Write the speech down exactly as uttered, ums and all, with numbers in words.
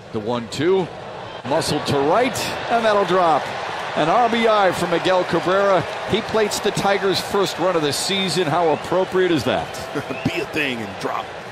The one two, muscle to right, and that'll drop. An R B I for Miguel Cabrera. He plates the Tigers' first run of the season. How appropriate is that? Be a thing and drop.